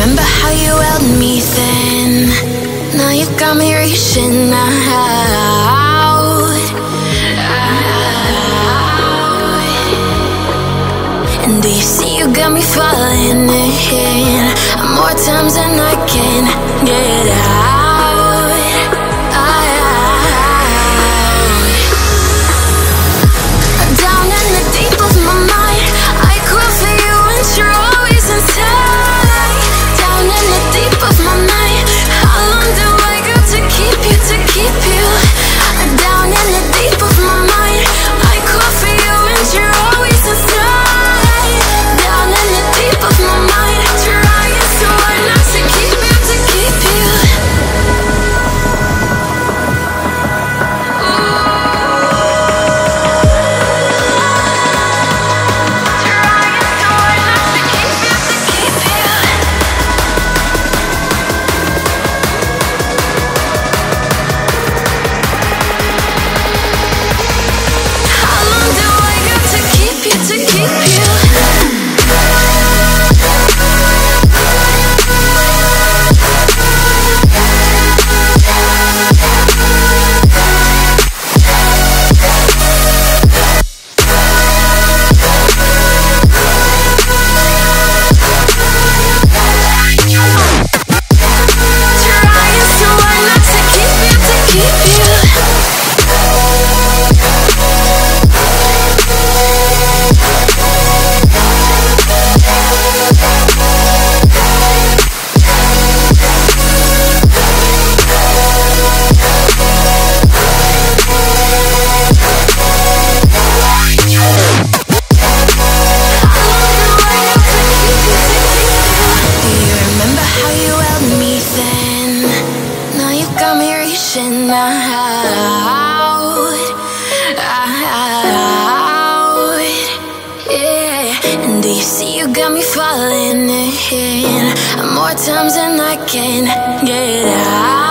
remember how you held me then? Now you got me reaching out. And do you see you got me falling in more times than I can get out. Down in the deep of my mind, I crawl for you and you're always inside. Down in the deep of my mind, how long do I got to keep you, to keep you? Down in the deep of my mind, I crawl for you and you're always inside. Down in the deep of my mind, trying so hard not to keep you, to keep you. Times and I can't get out.